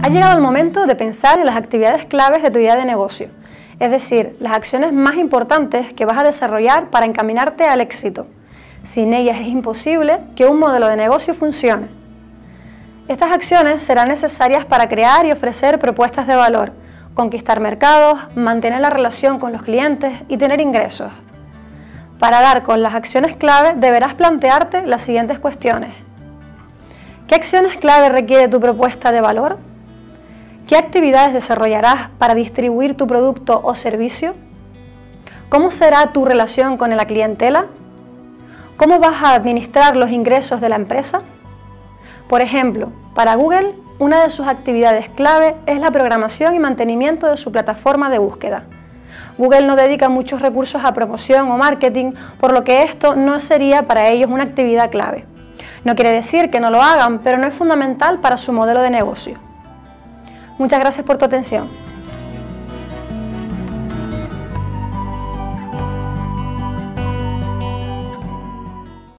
Ha llegado el momento de pensar en las actividades claves de tu idea de negocio, es decir, las acciones más importantes que vas a desarrollar para encaminarte al éxito. Sin ellas es imposible que un modelo de negocio funcione. Estas acciones serán necesarias para crear y ofrecer propuestas de valor, conquistar mercados, mantener la relación con los clientes y tener ingresos. Para dar con las acciones clave deberás plantearte las siguientes cuestiones. ¿Qué acciones clave requiere tu propuesta de valor? ¿Qué actividades desarrollarás para distribuir tu producto o servicio? ¿Cómo será tu relación con la clientela? ¿Cómo vas a administrar los ingresos de la empresa? Por ejemplo, para Google, una de sus actividades clave es la programación y mantenimiento de su plataforma de búsqueda. Google no dedica muchos recursos a promoción o marketing, por lo que esto no sería para ellos una actividad clave. No quiere decir que no lo hagan, pero no es fundamental para su modelo de negocio. Muchas gracias por tu atención.